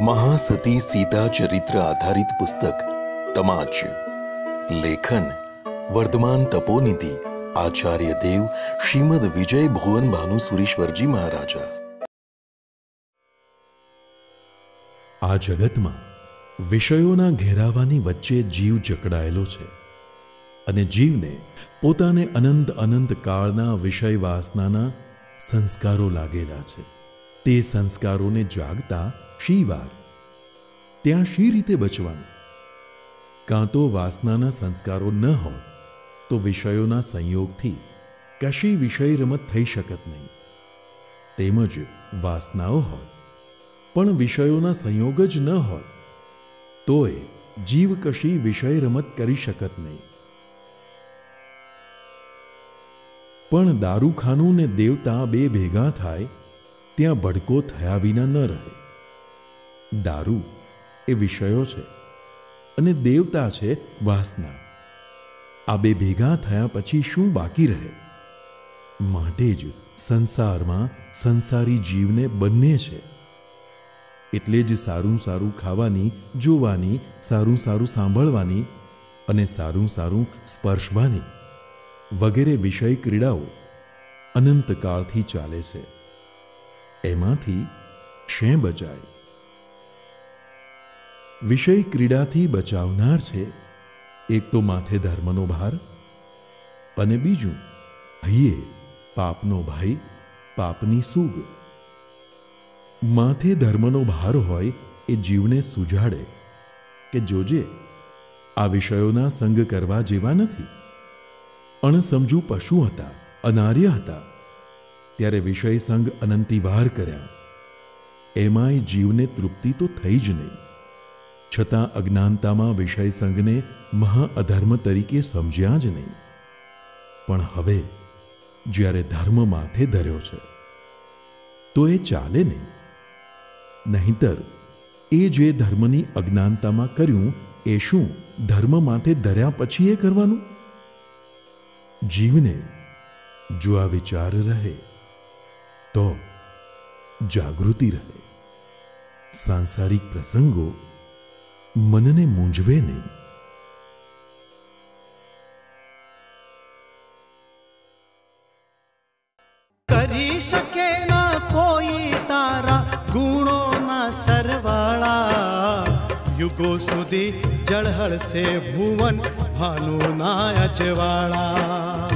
महासती सीता चरित्र आधारित पुस्तक तमाच। लेखन वर्धमान तपोनिधि आचार्य देव श्रीमद विजय भुवन भानुसुरीश्वरजी महाराजा। आ जगतमां विषयोना घेरावानी वच्चे जीव जकड़ायेलो छे अने जीवने पोताने अनंत अनंत काळना विषय वासनाना संस्कारो लागेला छे। ते संस्कारोने जागता शी वार त्यां शी रीते बचवानुं? कां तो वासनाना संस्कारो न होत तो विषयोना संयोगथी कशी विषय रमत थई शकत नहीं। तेमज वासनाओ होत पण विषयोना संयोग ज न होत तोय जीव कशी विषय रमत करी शकत नहीं। पण दारूखानु ने देवता बे भेगा थाय त्यां भड़को थया विना न रहे। दारू ए विषयो छे अने देवता छे वासना। आ बे भेगा थया पछी शुं बाकी रहे? माटे ज संसारमां संसारी जीवने बंने छे। एटले ज सारूं सारूं खावानी, जोवानी, सारूं सारूं सांभळवानी अने सारूं सारूं स्पर्शवानी वगैरे विषय क्रीडाओ अनंत काळथी चाले छे। एमांथी शें बचाय? विषय क्रीडाथी बचावनार छे एक तो माथे धर्मनो भार अने बीजू हइये पापनो भय, पापनी सूग। माथे धर्मनो भार होय ए जीवने सुजाड़े के जोजे आ विषयोना संग करवा जेवा नथी। अणसमजू पशु हता, अनार्य हता त्यारे विषय संग अनंतीवार कर्या। एमांय जीवने तृप्ति तो थई ज नहीं। छतां अज्ञानतामां विषय संगने महा अधर्म तरीके समज्या ज नहीं। पण हवे ज्यारे धर्म माथे धर्यो छे तो ए चाले नहीं। नहींतर ए जे धर्मनी अज्ञानतामां कर्युं ए शुं धर्म माथे धर्या पछी ए करवानुं? जीवने जो आ विचार रहे तो जागृति रहे। सांसारिक प्रसंगो मनने मूंझवे नहीं। करी शके ना कोई तारा गुणों ना सरवाला। युगो सुधी जळहळ से भुवन भानु ना अजवाड़ा।